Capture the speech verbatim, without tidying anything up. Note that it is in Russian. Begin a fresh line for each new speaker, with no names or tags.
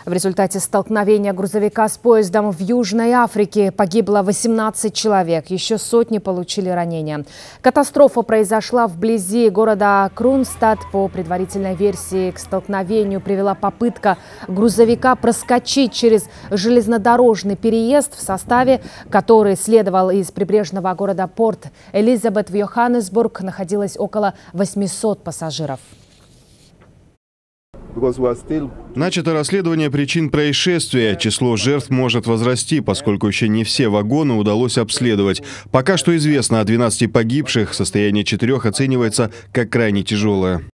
В результате столкновения грузовика с поездом в Южной Африке погибло восемнадцать человек, еще сотни получили ранения. Катастрофа произошла вблизи города Кронстадт. По предварительной версии, к столкновению привела попытка грузовика проскочить через железнодорожный переезд, в составе который следовал из прибрежного города Порт Элизабет в Йоханнесбург, находилось около восьмисот пассажиров.
Начато расследование причин происшествия. Число жертв может возрасти, поскольку еще не все вагоны удалось обследовать. Пока что известно о двенадцати погибших. Состояние четырех оценивается как крайне тяжелое.